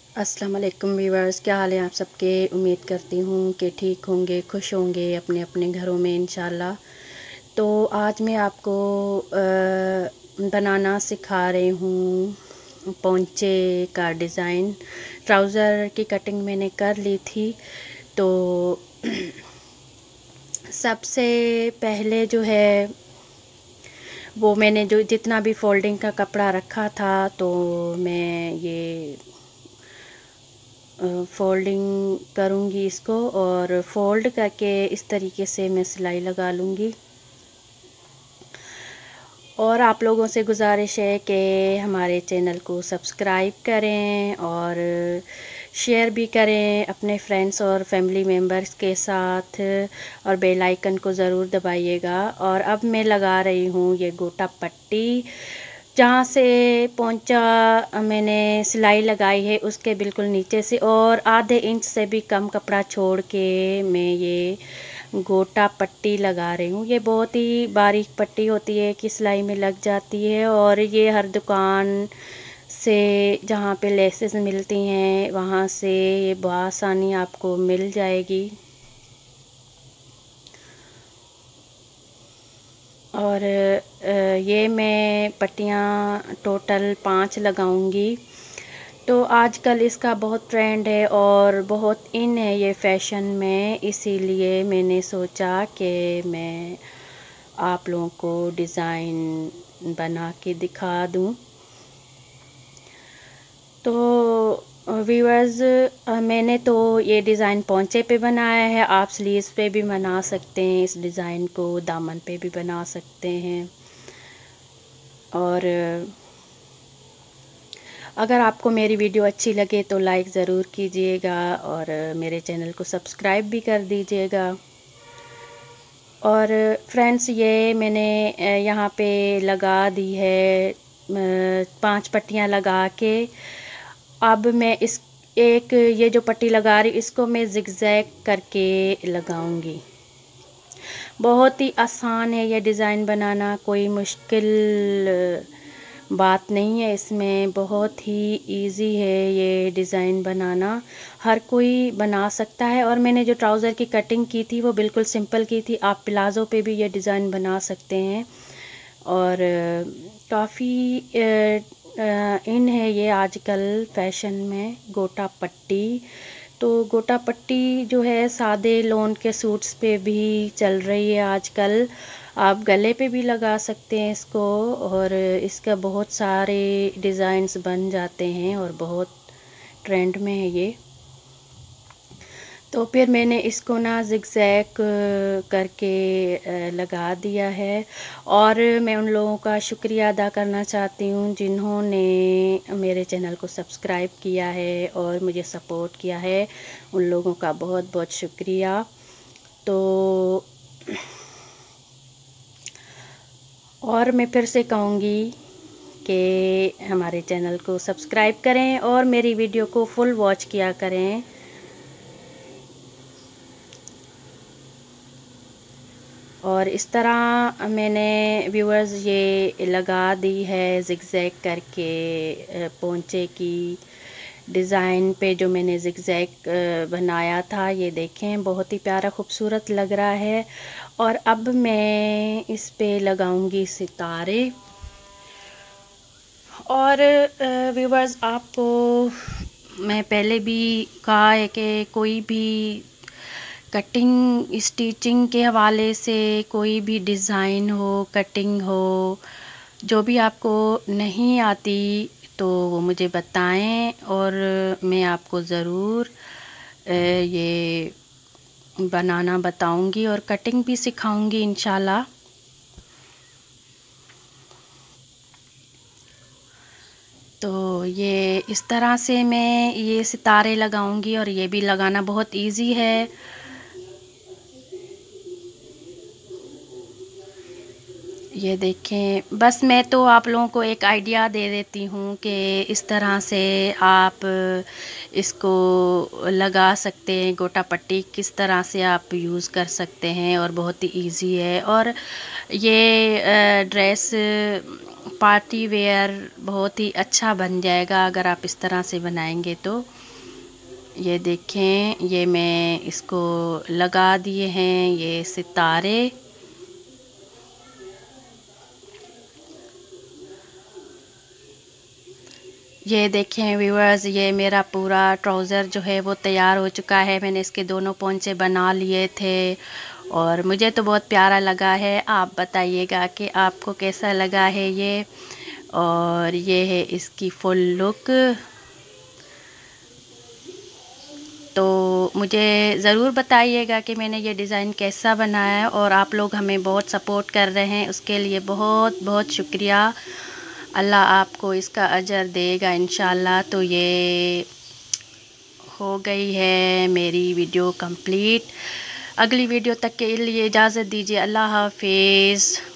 अस्सलाम वालेकुम व्यूअर्स, क्या हाल है आप सबके। उम्मीद करती हूँ कि ठीक होंगे, खुश होंगे अपने अपने घरों में इंशाल्लाह। तो आज मैं आपको बनाना सिखा रही हूँ पोंचे का डिज़ाइन। ट्राउज़र की कटिंग मैंने कर ली थी। तो सबसे पहले जो है वो मैंने जो जितना भी फोल्डिंग का कपड़ा रखा था, तो मैं ये फोल्डिंग करूँगी इसको, और फोल्ड करके इस तरीके से मैं सिलाई लगा लूँगी। और आप लोगों से गुजारिश है कि हमारे चैनल को सब्सक्राइब करें और शेयर भी करें अपने फ्रेंड्स और फैमिली मेम्बर्स के साथ, और बेल आइकन को ज़रूर दबाइएगा। और अब मैं लगा रही हूँ ये गोटा पट्टी। जहाँ से पोंचा मैंने सिलाई लगाई है उसके बिल्कुल नीचे से और आधे इंच से भी कम कपड़ा छोड़ के मैं ये गोटा पट्टी लगा रही हूँ। ये बहुत ही बारीक पट्टी होती है कि सिलाई में लग जाती है, और ये हर दुकान से जहाँ पे लेसेस मिलती हैं वहाँ से ये बआसानी आपको मिल जाएगी। और ये मैं पट्टियाँ टोटल 5 लगाऊंगी। तो आजकल इसका बहुत ट्रेंड है और बहुत इन है ये फैशन में, इसीलिए मैंने सोचा कि मैं आप लोगों को डिज़ाइन बना के दिखा दूं। तो व्यूअर्स, मैंने तो ये डिज़ाइन पोंचे पे बनाया है। आप स्लीव्स पे भी बना सकते हैं इस डिज़ाइन को, दामन पे भी बना सकते हैं। और अगर आपको मेरी वीडियो अच्छी लगे तो लाइक ज़रूर कीजिएगा और मेरे चैनल को सब्सक्राइब भी कर दीजिएगा। और फ्रेंड्स, ये मैंने यहाँ पे लगा दी है 5 पट्टियाँ लगा के। अब मैं इस एक ये जो पट्टी लगा रही इसको मैं ज़िगज़ैग करके लगाऊंगी। बहुत ही आसान है ये डिज़ाइन बनाना, कोई मुश्किल बात नहीं है इसमें, बहुत ही इजी है ये डिज़ाइन बनाना, हर कोई बना सकता है। और मैंने जो ट्राउज़र की कटिंग की थी वो बिल्कुल सिंपल की थी। आप प्लाज़ो पे भी ये डिज़ाइन बना सकते हैं। और काफ़ी इन है ये आजकल फैशन में गोटा पट्टी। तो गोटा पट्टी जो है सादे लोन के सूट्स पे भी चल रही है आजकल। आप गले पे भी लगा सकते हैं इसको, और इसका बहुत सारे डिज़ाइंस बन जाते हैं और बहुत ट्रेंड में है ये। तो फिर मैंने इसको ना ज़िगज़ैग करके लगा दिया है। और मैं उन लोगों का शुक्रिया अदा करना चाहती हूँ जिन्होंने मेरे चैनल को सब्सक्राइब किया है और मुझे सपोर्ट किया है। उन लोगों का बहुत बहुत शुक्रिया। तो और मैं फिर से कहूँगी कि हमारे चैनल को सब्सक्राइब करें और मेरी वीडियो को फुल वॉच किया करें। और इस तरह मैंने व्यूअर्स ये लगा दी है ज़िगज़ैग करके पोंचे की डिज़ाइन पे। जो मैंने ज़िगज़ैग बनाया था ये देखें, बहुत ही प्यारा खूबसूरत लग रहा है। और अब मैं इस पे लगाऊंगी सितारे। और व्यूअर्स, आपको मैं पहले भी कहा है कि कोई भी कटिंग स्टिचिंग के हवाले से कोई भी डिज़ाइन हो, कटिंग हो, जो भी आपको नहीं आती तो वो मुझे बताएं और मैं आपको ज़रूर ये बनाना बताऊंगी और कटिंग भी सिखाऊंगी इंशाल्लाह। तो ये इस तरह से मैं ये सितारे लगाऊंगी, और ये भी लगाना बहुत इजी है। ये देखें, बस मैं तो आप लोगों को एक आइडिया दे देती हूँ कि इस तरह से आप इसको लगा सकते हैं। गोटा पट्टी किस तरह से आप यूज़ कर सकते हैं, और बहुत ही इजी है। और ये ड्रेस पार्टी वेयर बहुत ही अच्छा बन जाएगा अगर आप इस तरह से बनाएंगे तो। ये देखें, ये मैं इसको लगा दिए हैं ये सितारे। ये देखें व्यूअर्स, ये मेरा पूरा ट्राउज़र जो है वो तैयार हो चुका है। मैंने इसके दोनों पोंचे बना लिए थे और मुझे तो बहुत प्यारा लगा है। आप बताइएगा कि आपको कैसा लगा है ये। और ये है इसकी फुल लुक। तो मुझे ज़रूर बताइएगा कि मैंने ये डिज़ाइन कैसा बनाया है, और आप लोग हमें बहुत सपोर्ट कर रहे हैं, उसके लिए बहुत बहुत शुक्रिया। अल्लाह आपको इसका अजर देगा इंशाल्लाह। तो ये हो गई है मेरी वीडियो कंप्लीट। अगली वीडियो तक के लिए इजाज़त दीजिए। अल्लाह हाफिज़।